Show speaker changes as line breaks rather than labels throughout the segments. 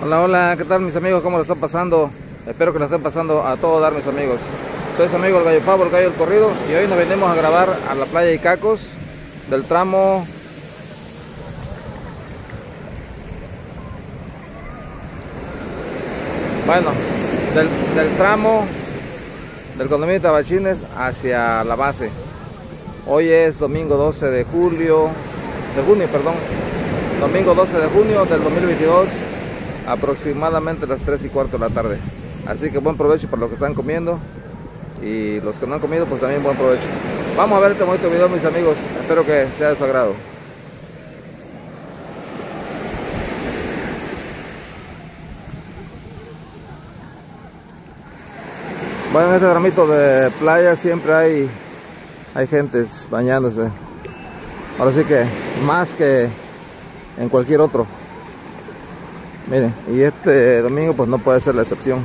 Hola, hola, ¿qué tal mis amigos? ¿Cómo lo están pasando? Espero que lo estén pasando a todo dar mis amigos. Soy su amigo el Gallo Pavo, el Gallo del Corrido, y hoy nos venimos a grabar a la playa Icacos del tramo. Bueno, del tramo del condominio Tabachines hacia la base. Hoy es domingo 12 de junio, domingo 12 de junio del 2022, aproximadamente las 3:15 de la tarde. Así que buen provecho para los que están comiendo, y los que no han comido pues también buen provecho. Vamos a ver este bonito video mis amigos, espero que sea de su agrado. Bueno, en este tramito de playa siempre hay gentes bañándose. Ahora sí que más que en cualquier otro. Miren, y este domingo pues no puede ser la excepción.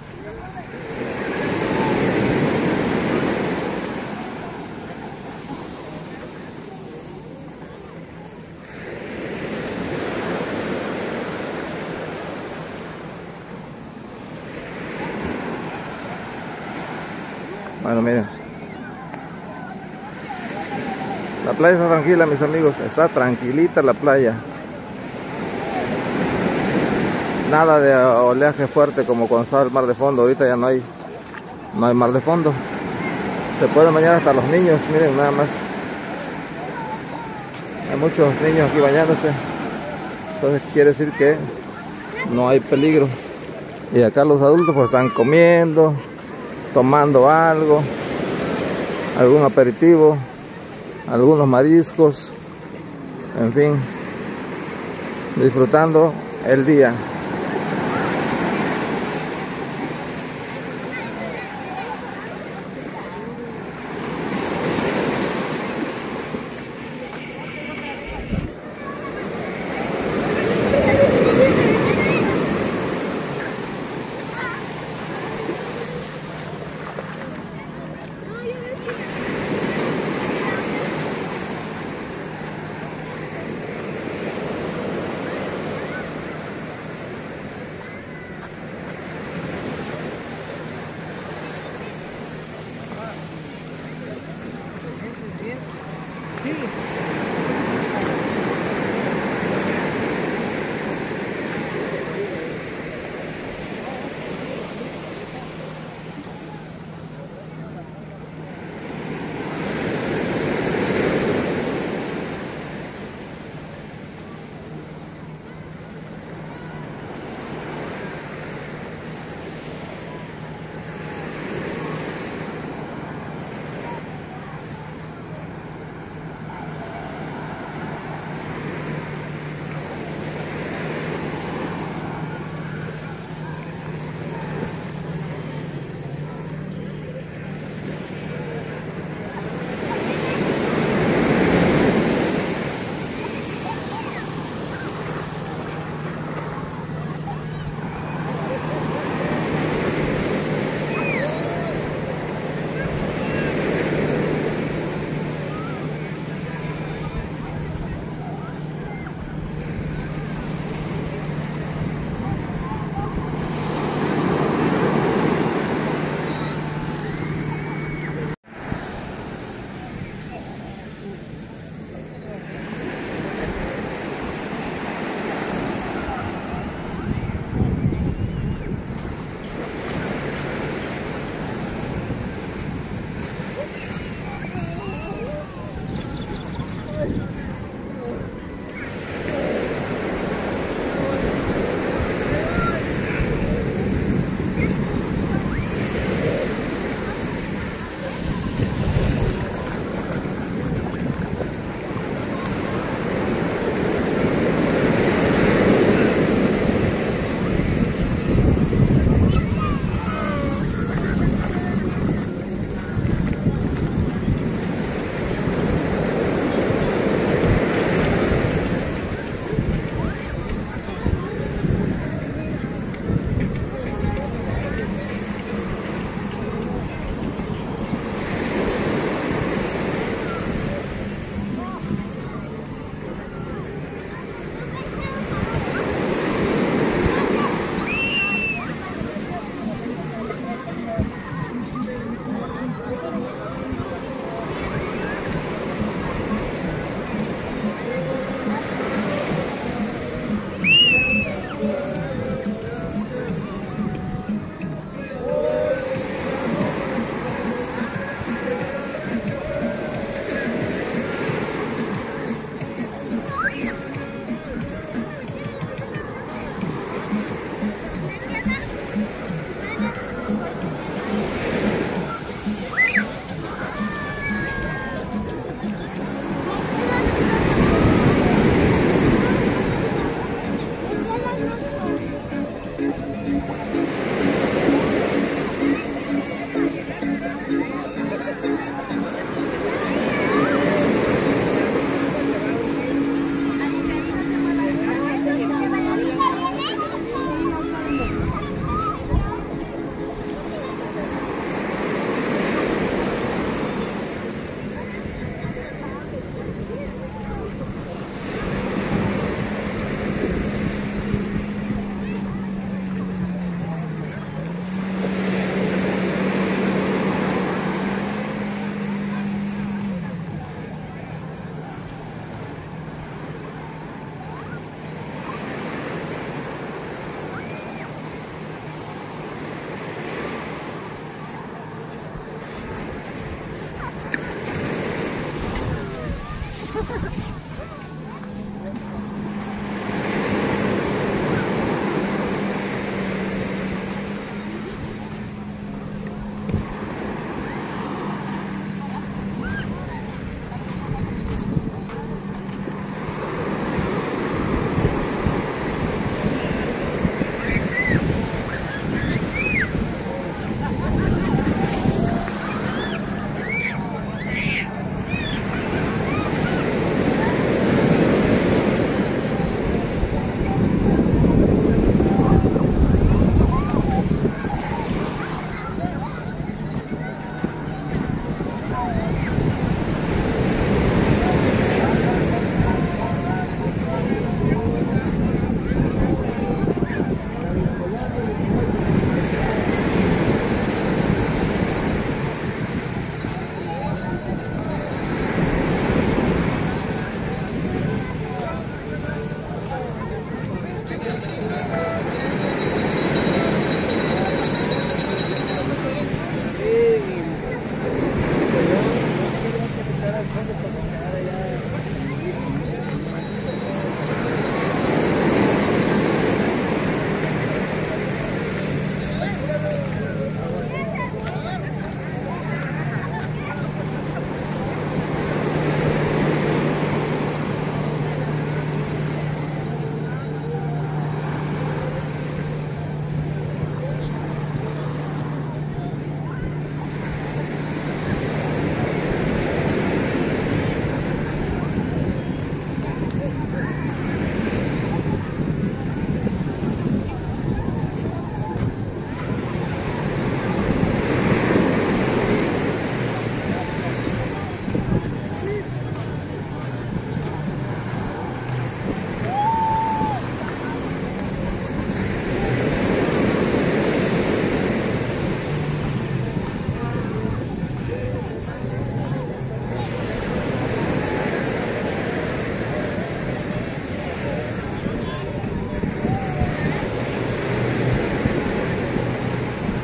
Bueno, miren, la playa está tranquila mis amigos, está tranquilita la playa. Nada de oleaje fuerte como cuando estaba el mar de fondo. Ahorita ya no hay mar de fondo. Se pueden bañar hasta los niños, miren nada más. Hay muchos niños aquí bañándose. Entonces quiere decir que no hay peligro. Y acá los adultos pues están comiendo, tomando algo, algún aperitivo, algunos mariscos, en fin, disfrutando el día.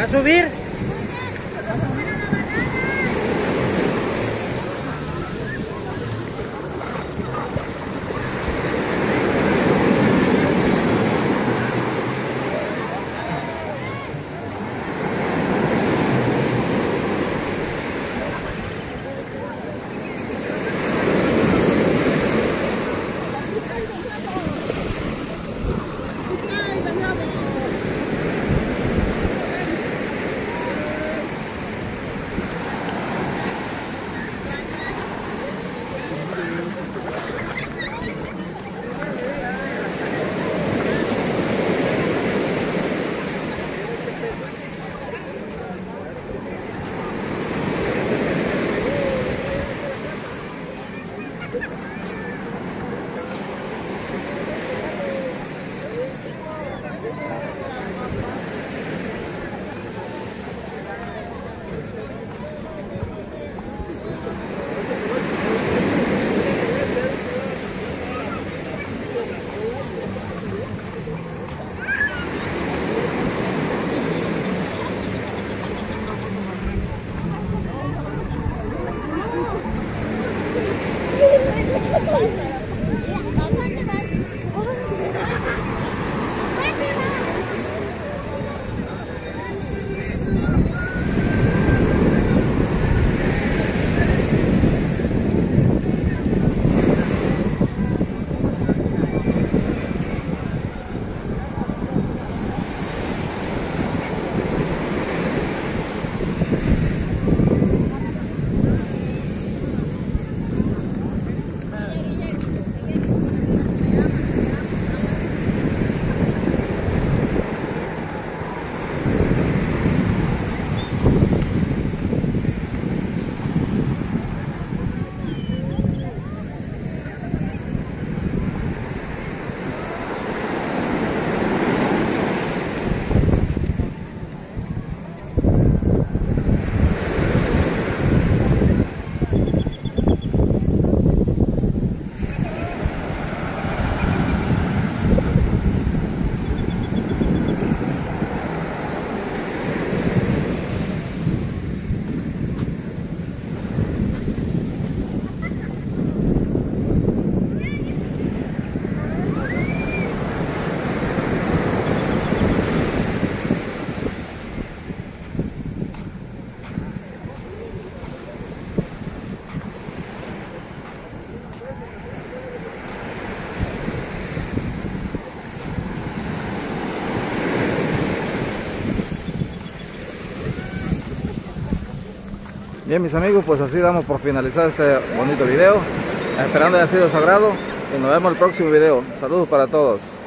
¿Va a subir?
Bien, mis amigos, pues así damos por finalizado este bonito video, esperando haya sido de su agrado y nos vemos en el próximo video. Saludos para todos.